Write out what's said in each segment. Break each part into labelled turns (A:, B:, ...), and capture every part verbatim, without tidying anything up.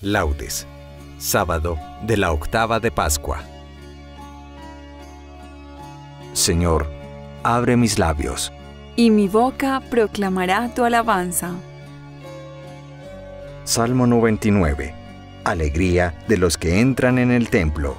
A: Laudes, sábado de la octava de Pascua. Señor, abre mis labios,
B: y mi boca proclamará tu alabanza.
A: Salmo noventa y nueve. Alegría de los que entran en el templo.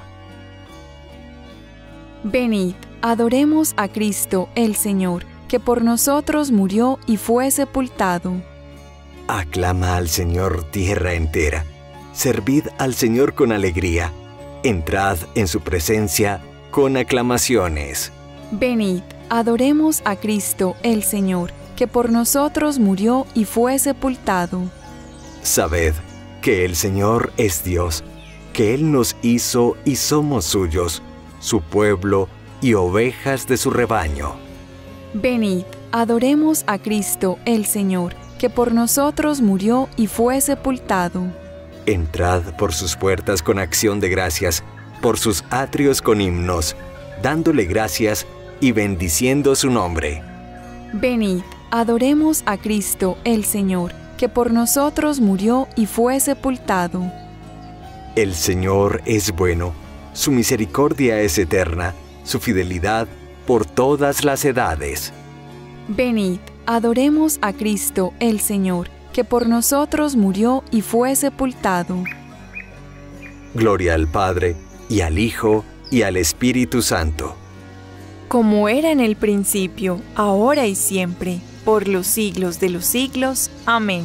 B: Venid, adoremos a Cristo el Señor, que por nosotros murió y fue sepultado.
A: Aclama al Señor tierra entera. Servid al Señor con alegría. Entrad en su presencia con aclamaciones.
B: Venid, adoremos a Cristo el Señor, que por nosotros murió y fue sepultado.
A: Sabed que el Señor es Dios, que Él nos hizo y somos suyos, su pueblo y ovejas de su rebaño.
B: Venid, adoremos a Cristo el Señor, que por nosotros murió y fue sepultado.
A: Entrad por sus puertas con acción de gracias, por sus atrios con himnos, dándole gracias y bendiciendo su nombre.
B: Venid, adoremos a Cristo el Señor, que por nosotros murió y fue sepultado.
A: El Señor es bueno, su misericordia es eterna, su fidelidad por todas las edades.
B: Venid, adoremos a Cristo el Señor, que por nosotros murió y fue sepultado.
A: Gloria al Padre, y al Hijo, y al Espíritu Santo.
B: Como era en el principio, ahora y siempre, por los siglos de los siglos. Amén.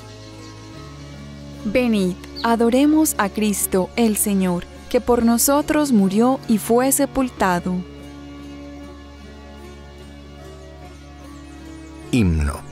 B: Venid, adoremos a Cristo el Señor, que por nosotros murió y fue sepultado.
A: Himno.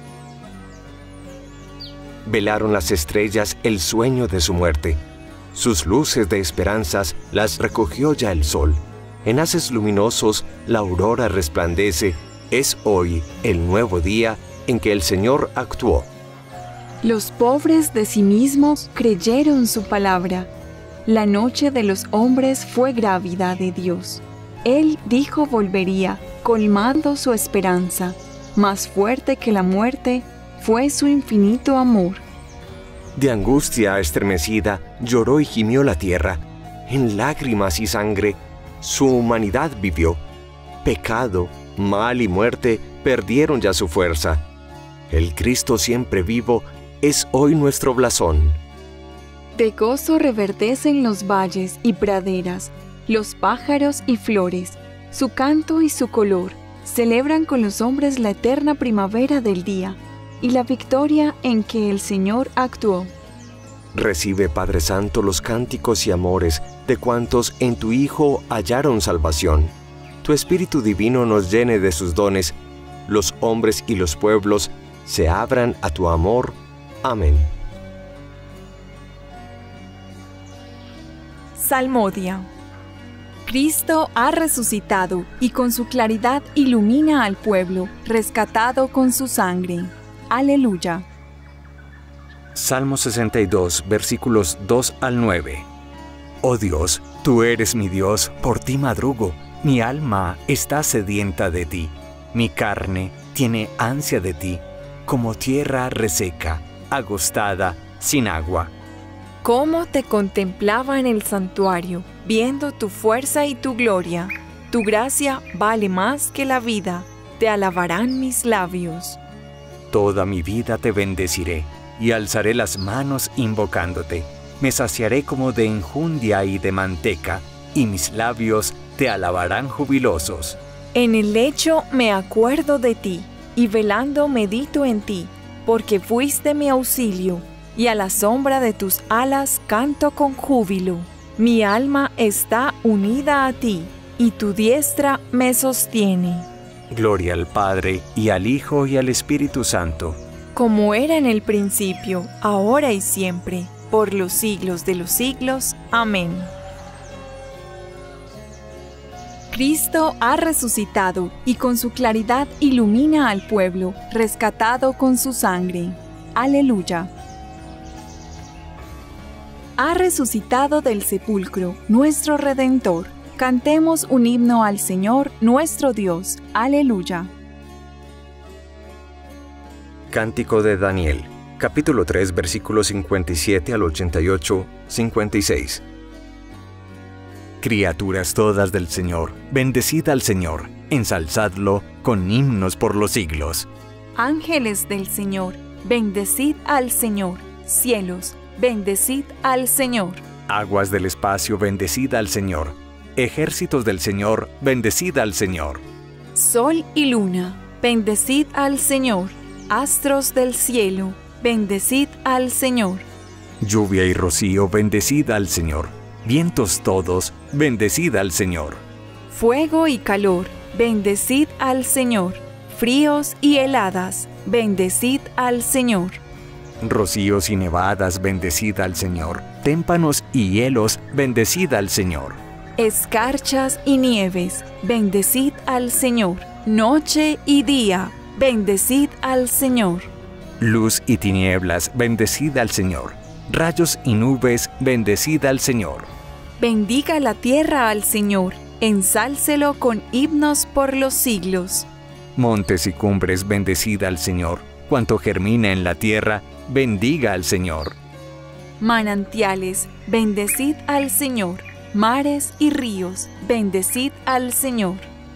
A: Velaron las estrellas el sueño de su muerte. Sus luces de esperanzas las recogió ya el sol. En haces luminosos la aurora resplandece. Es hoy el nuevo día en que el Señor actuó.
B: Los pobres de sí mismos creyeron su palabra. La noche de los hombres fue grávida de Dios. Él dijo volvería, colmando su esperanza. Más fuerte que la muerte fue su infinito amor.
A: De angustia estremecida lloró y gimió la tierra. En lágrimas y sangre su humanidad vivió. Pecado, mal y muerte perdieron ya su fuerza. El Cristo siempre vivo es hoy nuestro blasón.
B: De gozo reverdecen los valles y praderas, los pájaros y flores, su canto y su color. Celebran con los hombres la eterna primavera del día y la victoria en que el Señor actuó.
A: Recibe, Padre Santo, los cánticos y amores de cuantos en tu Hijo hallaron salvación. Tu Espíritu Divino nos llene de sus dones, los hombres y los pueblos se abran a tu amor. Amén.
B: Salmodia. Cristo ha resucitado y con su claridad ilumina al pueblo, rescatado con su sangre. Aleluya.
A: Salmo sesenta y dos, versículos dos al nueve. Oh Dios, tú eres mi Dios, por ti madrugo. Mi alma está sedienta de ti. Mi carne tiene ansia de ti, como tierra reseca, agostada, sin agua.
B: Cómo te contemplaba en el santuario, viendo tu fuerza y tu gloria. Tu gracia vale más que la vida, te alabarán mis labios.
A: Toda mi vida te bendeciré, y alzaré las manos invocándote. Me saciaré como de enjundia y de manteca, y mis labios te alabarán jubilosos.
B: En el lecho me acuerdo de ti, y velando medito en ti, porque fuiste mi auxilio, y a la sombra de tus alas canto con júbilo. Mi alma está unida a ti, y tu diestra me sostiene.
A: Gloria al Padre, y al Hijo, y al Espíritu Santo.
B: Como era en el principio, ahora y siempre, por los siglos de los siglos. Amén. Cristo ha resucitado y con su claridad ilumina al pueblo, rescatado con su sangre. Aleluya. Ha resucitado del sepulcro nuestro Redentor. Cantemos un himno al Señor, nuestro Dios. Aleluya.
A: Cántico de Daniel. Capítulo tres, versículos cincuenta y siete al ochenta y ocho, cincuenta y seis. Criaturas todas del Señor, bendecid al Señor, ensalzadlo con himnos por los siglos.
B: Ángeles del Señor, bendecid al Señor. Cielos, bendecid al Señor.
A: Aguas del espacio, bendecid al Señor. Ejércitos del Señor, bendecid al Señor.
B: Sol y luna, bendecid al Señor. Astros del cielo, bendecid al Señor.
A: Lluvia y rocío, bendecid al Señor. Vientos todos, bendecid al Señor.
B: Fuego y calor, bendecid al Señor. Fríos y heladas, bendecid al Señor.
A: Rocíos y nevadas, bendecid al Señor. Témpanos y hielos, bendecid al Señor.
B: Escarchas y nieves, bendecid al Señor. Noche y día, bendecid al Señor.
A: Luz y tinieblas, bendecid al Señor. Rayos y nubes, bendecid al Señor.
B: Bendiga la tierra al Señor, ensálcelo con himnos por los siglos.
A: Montes y cumbres, bendecid al Señor. Cuanto germina en la tierra, bendiga al Señor.
B: Manantiales, bendecid al Señor. Mares y ríos, bendecid al Señor.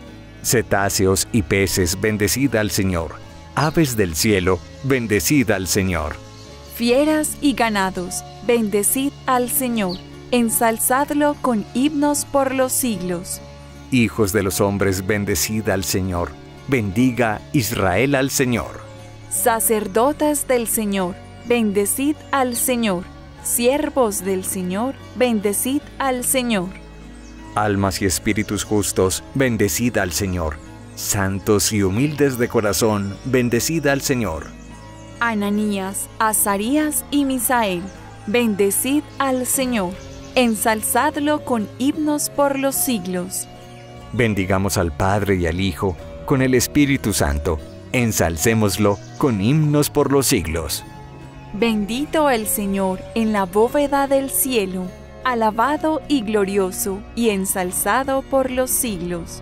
A: Cetáceos y peces, bendecid al Señor. Aves del cielo, bendecid al Señor.
B: Fieras y ganados, bendecid al Señor. Ensalzadlo con himnos por los siglos.
A: Hijos de los hombres, bendecid al Señor. Bendiga Israel al Señor.
B: Sacerdotes del Señor, bendecid al Señor. Siervos del Señor, bendecid al Señor.
A: Almas y espíritus justos, bendecid al Señor. Santos y humildes de corazón, bendecid al Señor.
B: Ananías, Azarías y Misael, bendecid al Señor. Ensalzadlo con himnos por los siglos.
A: Bendigamos al Padre y al Hijo, con el Espíritu Santo. Ensalcémoslo con himnos por los siglos.
B: Bendito el Señor en la bóveda del cielo, alabado y glorioso y ensalzado por los siglos.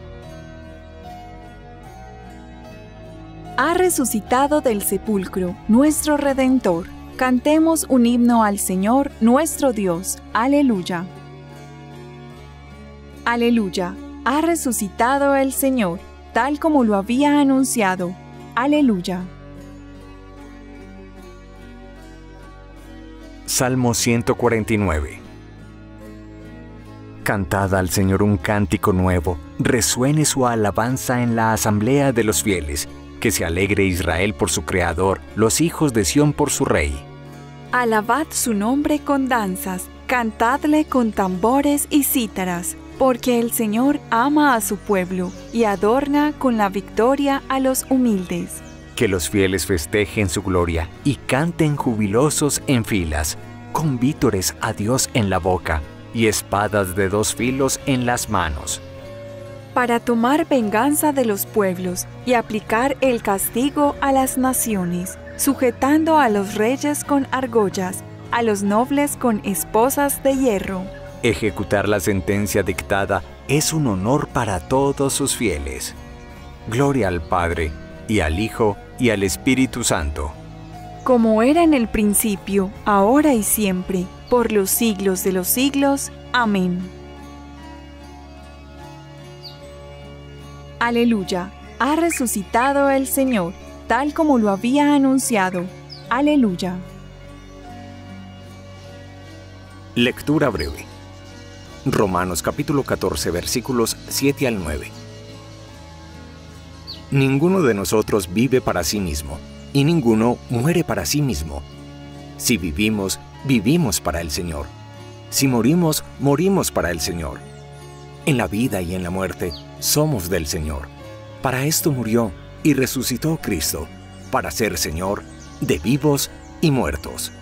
B: Ha resucitado del sepulcro nuestro Redentor. Cantemos un himno al Señor nuestro Dios. Aleluya. Aleluya. Ha resucitado el Señor, tal como lo había anunciado. Aleluya.
A: Salmo ciento cuarenta y nueve. Cantad al Señor un cántico nuevo, resuene su alabanza en la asamblea de los fieles, que se alegre Israel por su Creador, los hijos de Sión por su Rey.
B: Alabad su nombre con danzas, cantadle con tambores y cítaras, porque el Señor ama a su pueblo y adorna con la victoria a los humildes.
A: Que los fieles festejen su gloria y canten jubilosos en filas, con vítores a Dios en la boca y espadas de dos filos en las manos.
B: Para tomar venganza de los pueblos y aplicar el castigo a las naciones, sujetando a los reyes con argollas, a los nobles con esposas de hierro.
A: Ejecutar la sentencia dictada es un honor para todos sus fieles. Gloria al Padre, y al Hijo, y al Espíritu Santo.
B: Como era en el principio, ahora y siempre, por los siglos de los siglos. Amén. Aleluya. Ha resucitado el Señor, tal como lo había anunciado. Aleluya.
A: Lectura breve. Romanos capítulo catorce, versículos siete al nueve. Ninguno de nosotros vive para sí mismo, y ninguno muere para sí mismo. Si vivimos, vivimos para el Señor. Si morimos, morimos para el Señor. En la vida y en la muerte, somos del Señor. Para esto murió y resucitó Cristo, para ser Señor de vivos y muertos.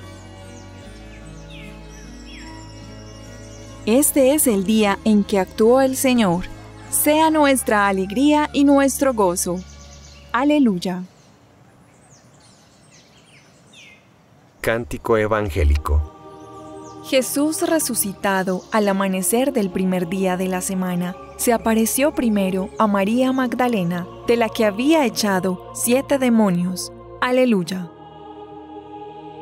B: Este es el día en que actuó el Señor. Sea nuestra alegría y nuestro gozo. Aleluya.
A: Cántico evangélico.
B: Jesús resucitado al amanecer del primer día de la semana, se apareció primero a María Magdalena, de la que había echado siete demonios. Aleluya.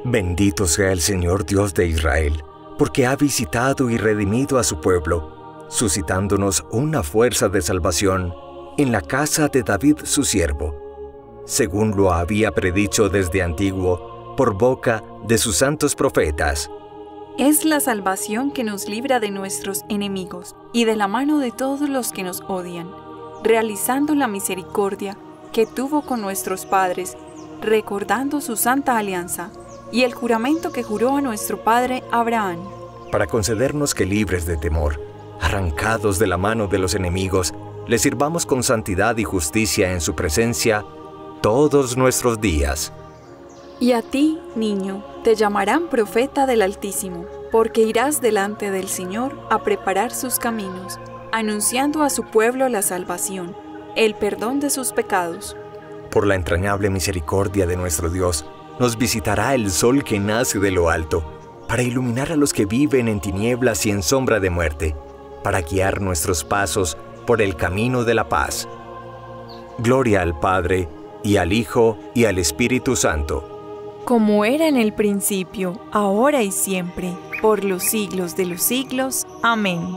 A: Bendito sea el Señor Dios de Israel, porque ha visitado y redimido a su pueblo, suscitándonos una fuerza de salvación en la casa de David su siervo, según lo había predicho desde antiguo por boca de sus santos profetas.
B: Es la salvación que nos libra de nuestros enemigos y de la mano de todos los que nos odian, realizando la misericordia que tuvo con nuestros padres, recordando su santa alianza y el juramento que juró a nuestro padre Abraham,
A: para concedernos que, libres de temor, arrancados de la mano de los enemigos, le sirvamos con santidad y justicia en su presencia todos nuestros días.
B: Y a ti, niño, te llamarán profeta del Altísimo, porque irás delante del Señor a preparar sus caminos, anunciando a su pueblo la salvación, el perdón de sus pecados.
A: Por la entrañable misericordia de nuestro Dios, nos visitará el sol que nace de lo alto, para iluminar a los que viven en tinieblas y en sombra de muerte, para guiar nuestros pasos por el camino de la paz. Gloria al Padre, y al Hijo, y al Espíritu Santo,
B: como era en el principio, ahora y siempre, por los siglos de los siglos. Amén.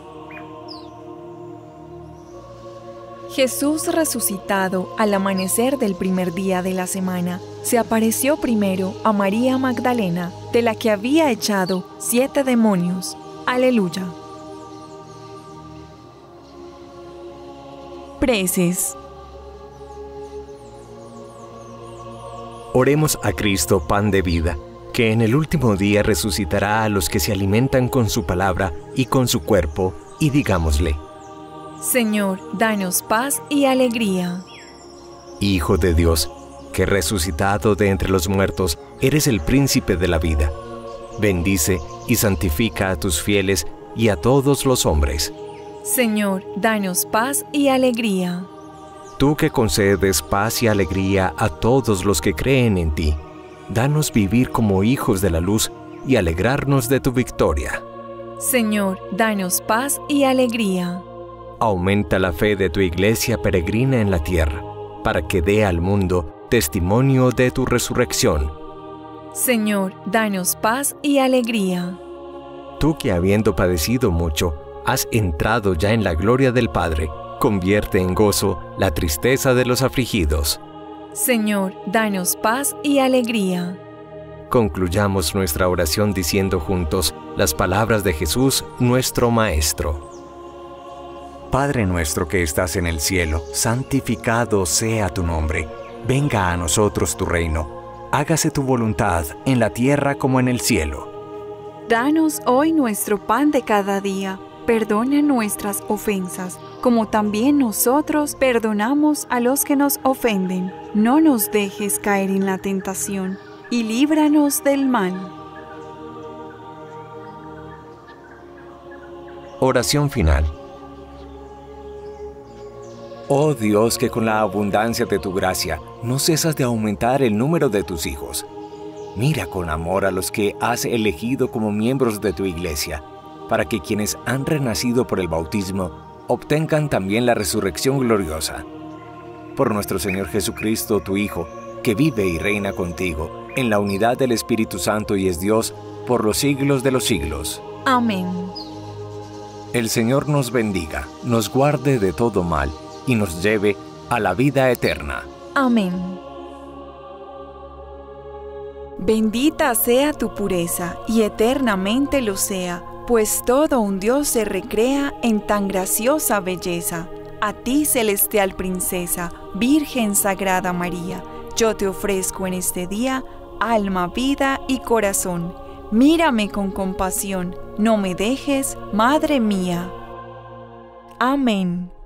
B: Jesús resucitado al amanecer del primer día de la semana, se apareció primero a María Magdalena, de la que había echado siete demonios. Aleluya. Preces.
A: Oremos a Cristo, pan de vida, que en el último día resucitará a los que se alimentan con su palabra y con su cuerpo, y digámosle:
B: Señor, danos paz y alegría.
A: Hijo de Dios, que resucitado de entre los muertos, eres el príncipe de la vida. Bendice y santifica a tus fieles y a todos los hombres.
B: Señor, danos paz y alegría.
A: Tú que concedes paz y alegría a todos los que creen en ti, danos vivir como hijos de la luz y alegrarnos de tu victoria.
B: Señor, danos paz y alegría.
A: Aumenta la fe de tu iglesia peregrina en la tierra, para que dé al mundo testimonio de tu resurrección.
B: Señor, danos paz y alegría.
A: Tú que, habiendo padecido mucho, has entrado ya en la gloria del Padre, convierte en gozo la tristeza de los afligidos.
B: Señor, danos paz y alegría.
A: Concluyamos nuestra oración diciendo juntos las palabras de Jesús, nuestro Maestro. Padre nuestro que estás en el cielo, santificado sea tu nombre. Venga a nosotros tu reino. Hágase tu voluntad en la tierra como en el cielo.
B: Danos hoy nuestro pan de cada día. Perdona nuestras ofensas, como también nosotros perdonamos a los que nos ofenden. No nos dejes caer en la tentación, y líbranos del mal.
A: Oración final. Oh Dios, que con la abundancia de tu gracia no cesas de aumentar el número de tus hijos. Mira con amor a los que has elegido como miembros de tu iglesia, para que quienes han renacido por el bautismo obtengan también la resurrección gloriosa. Por nuestro Señor Jesucristo, tu Hijo, que vive y reina contigo, en la unidad del Espíritu Santo y es Dios, por los siglos de los siglos.
B: Amén.
A: El Señor nos bendiga, nos guarde de todo mal, y nos lleve a la vida eterna.
B: Amén. Bendita sea tu pureza, y eternamente lo sea, pues todo un Dios se recrea en tan graciosa belleza. A ti, celestial princesa, Virgen Sagrada María, yo te ofrezco en este día alma, vida y corazón. Mírame con compasión, no me dejes, Madre mía. Amén.